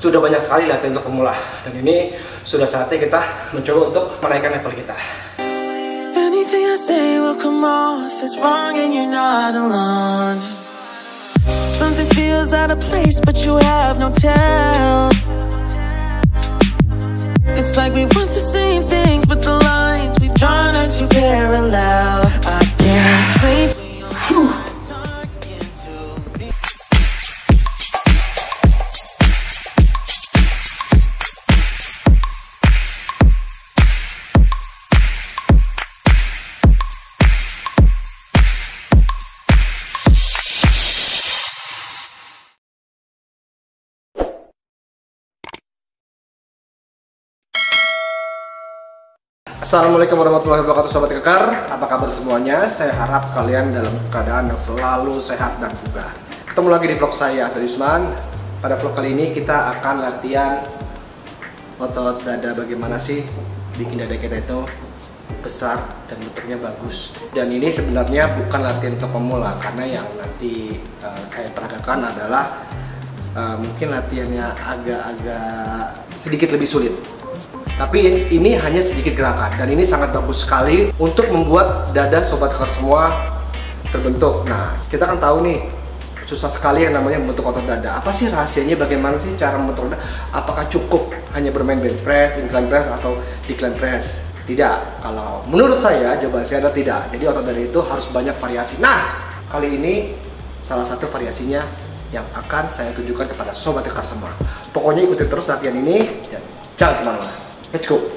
sudah banyak sekali latihan untuk pemula, dan ini sudah saatnya kita mencoba untuk menaikkan level kita. Anything I say will come off as wrong and you're not alone. Something feels out of place but you have no tell. It's like we want the same things but the lines we've drawn are too parallel. I can't sleep. Assalamualaikum warahmatullahi wabarakatuh, sobat kekar. Apa kabar semuanya? Saya harap kalian dalam keadaan yang selalu sehat dan bugar. Ketemu lagi di vlog saya, Abdul Yusman. Pada vlog kali ini kita akan latihan otot dada. Bagaimana sih bikin dada kita itu besar dan bentuknya bagus. Dan ini sebenarnya bukan latihan untuk pemula, karena yang nanti saya peragakan adalah mungkin latihannya agak-agak sedikit lebih sulit. Tapi ini hanya sedikit gerakan, dan ini sangat bagus sekali untuk membuat dada sobat kekar semua terbentuk. Nah, kita kan tahu nih, susah sekali yang namanya membentuk otot dada. Apa sih rahasianya? Bagaimana sih cara membentuk dada? Apakah cukup hanya bermain bench press, incline press, atau decline press? Tidak. Kalau menurut saya, jawaban saya adalah tidak. Jadi otot dada itu harus banyak variasi. Nah, kali ini salah satu variasinya yang akan saya tunjukkan kepada sobat kekar semua. Pokoknya ikuti terus latihan ini dan jangan kemana-mana. Let's go.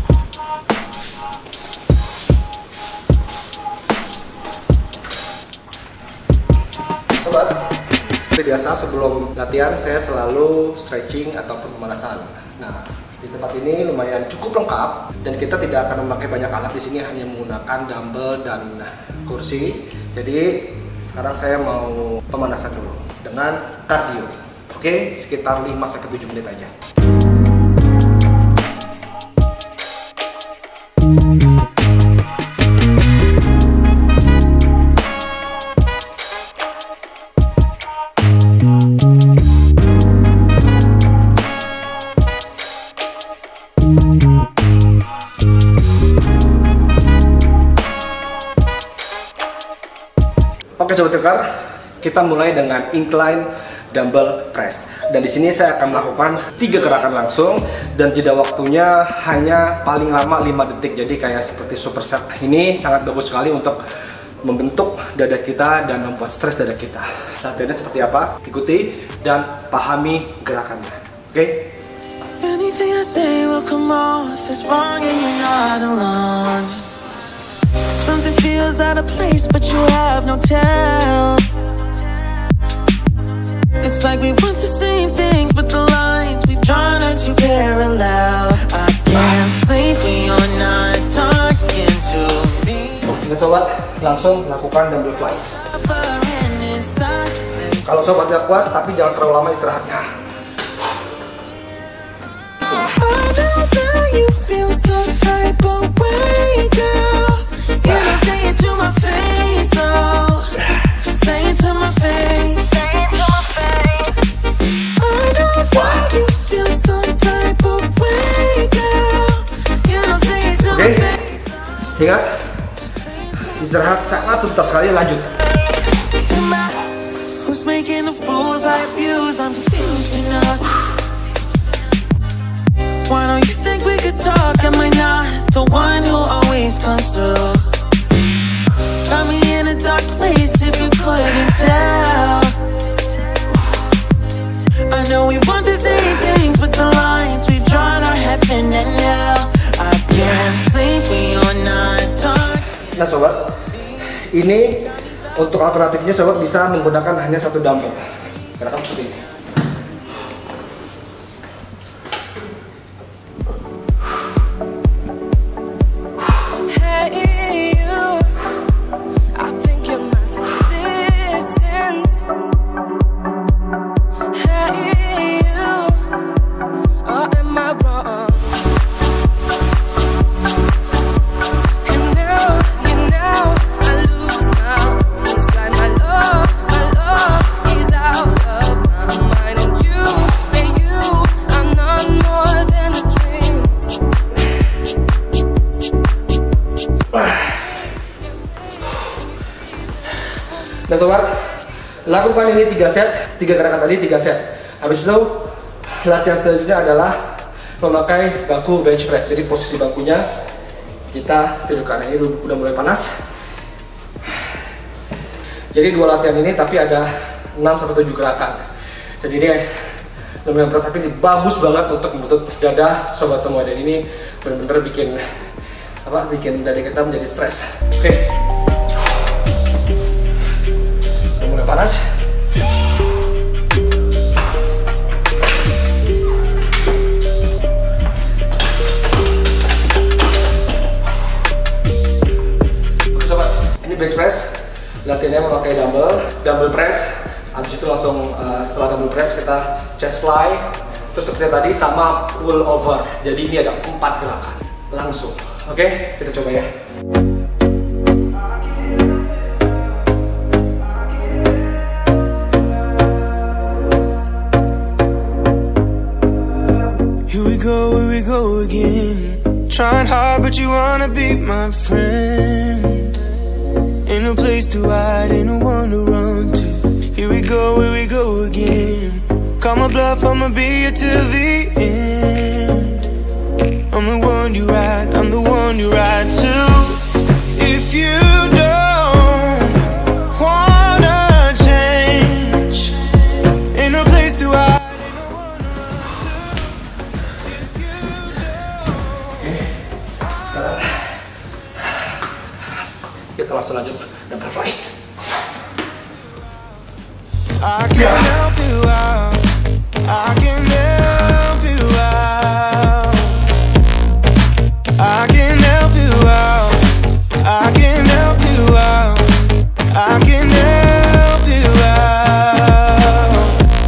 Sobat, seperti biasa sebelum latihan saya selalu stretching ataupun pemanasan. Nah, di tempat ini lumayan cukup lengkap dan kita tidak akan memakai banyak alat di sini, hanya menggunakan dumbbell dan kursi. Jadi sekarang saya mau pemanasan dulu dengan cardio. Oke, sekitar 5-7 menit aja. Oke sobat kekar, kita mulai dengan incline dumbbell press. Dan di sini saya akan melakukan 3 gerakan langsung dan jeda waktunya hanya paling lama 5 detik. Jadi kayak seperti superset. Ini sangat bagus sekali untuk membentuk dada kita dan membuat stres dada kita. Latihannya seperti apa? Ikuti dan pahami gerakannya. Oke? Anything I say will come off as wrong and you're not alone. Something feels out of place but you have no tell. It's like we want the same things but the lines we've drawn are too parallel. I can't sleep when you're not talking to me. Ingat sobat, langsung lakukan dumbbell flies. Kalau sobat gak kuat, tapi jangan terlalu lama istirahatnya. Oke, ingat, istirahat sangat sebentar sekali, lanjut. Why don't you think we could talk? Am I not the one who always comes through? Got me in a dark place if you couldn't tell. I know we want the same things but the lines we've drawn are heaven and hell. I can't sleep when you're not talking. Nah sobat, ini untuk alternatifnya sobat bisa menggunakan hanya 1 dumbbell. Gerakan seperti ini. Oke sobat, lakukan ini 3 set, 3 gerakan tadi 3 set. Habis itu latihan selanjutnya adalah memakai bangku bench press. Jadi posisi bangkunya kita tidurkan. Ini udah mulai panas. Jadi 2 latihan ini tapi ada 6-7 gerakan. Dan ini lumayan berat tapi ini bagus banget untuk membentuk dada sobat semua. Dan ini benar-benar bikin dada kita menjadi stres. Oke. Udah mulai panas. Oke sobat, ini bench press. Latihannya memakai dumbbell press. Habis itu langsung setelah dumbbell press kita chest fly. Terus seperti tadi sama pull over. Jadi ini ada 4 gerakan langsung. Oke, kita coba ya. Here we go again. Trying hard but you wanna be my friend. Ain't no place to hide, ain't no one to run to. Here we go again. Call my bluff, I'ma be here till the end. I'm the one you ride, I'm the one you ride to. If you don't wanna change, ain't no place to hide. Oke, sekarang kita langsung lanjut dumbbell flies. I can help you out, I can help you out, I can help you out, I can help you out, I can help you out.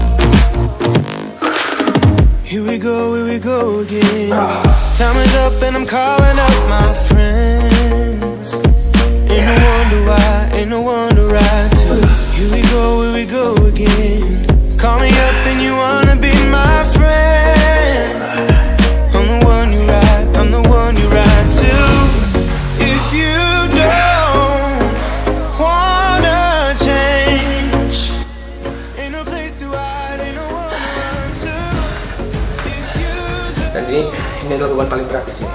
Here we go again. Time is up and I'm calling up my friends. Ain't no wonder why, ain't no one to ride to. Here we go again. Call me up and you wanna be my friend. I'm the one you ride, I'm the one you ride to. If you don't wanna change, ain't no place to hide, ain't no one to run to. If you don't. Dan ini adalah beban paling berat di sini.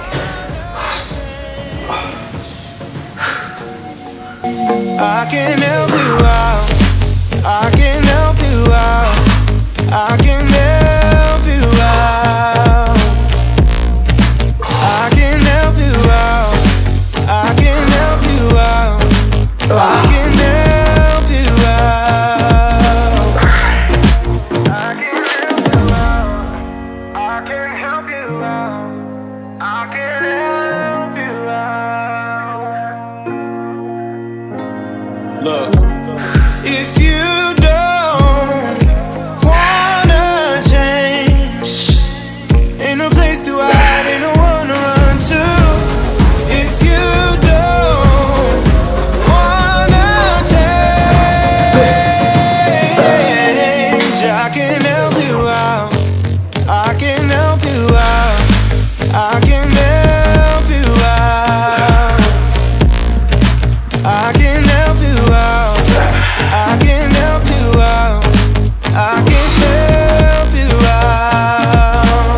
I can help you out, I can help you out, I can help you out, I can help you out, I can help you out, I can help you out, I can help you out, I can help you out, I can help you out. Look, if you don't wanna change, ain't no place to hide, ain't no one to run to. If you don't wanna change, I can help you out, I can help you out, I can help you out, I can help you out, I can help you out, I can help you out.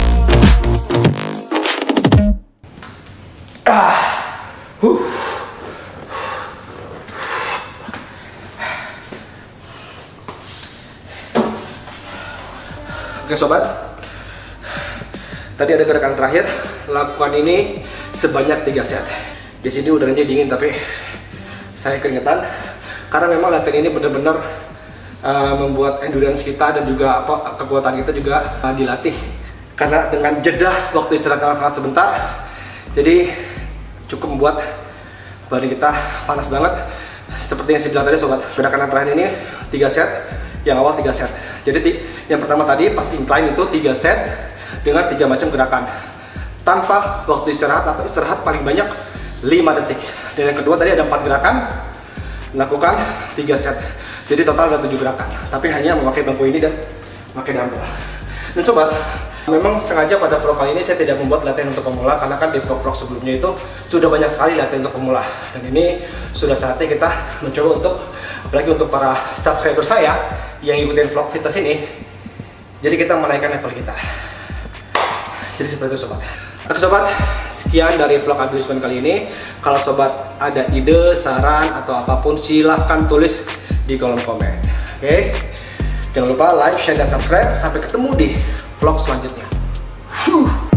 Oke sobat, tadi ada gerakan terakhir. Lakukan ini sebanyak 3 set. Di sini udaranya dingin tapi saya keringetan karena memang latihan ini benar-benar membuat endurance kita dan juga kekuatan kita juga dilatih. Karena dengan jeda waktu istirahat yang sangat sebentar, jadi cukup membuat badan kita panas banget. Seperti yang saya bilang tadi sobat, gerakan yang terakhir ini 3 set, yang awal 3 set. Jadi yang pertama tadi pas incline itu 3 set dengan 3 macam gerakan tanpa waktu istirahat atau istirahat paling banyak 5 detik. Dan yang kedua tadi ada 4 gerakan, lakukan 3 set. Jadi total ada 7 gerakan, tapi hanya memakai bangku ini dan memakai dumbbell. Dan sobat, Memang sengaja pada vlog kali ini saya tidak membuat latihan untuk pemula, karena kan di vlog-vlog sebelumnya itu sudah banyak sekali latihan untuk pemula. Dan ini sudah saatnya kita mencoba untuk, apalagi untuk para subscriber saya yang ikutin vlog fitness ini, jadi kita menaikkan level kita. Jadi seperti itu sobat. Oke sobat, sekian dari vlog Abdul Usman kali ini. Kalau sobat ada ide, saran, atau apapun, silahkan tulis di kolom komen. Oke? Jangan lupa like, share, dan subscribe. Sampai ketemu di vlog selanjutnya.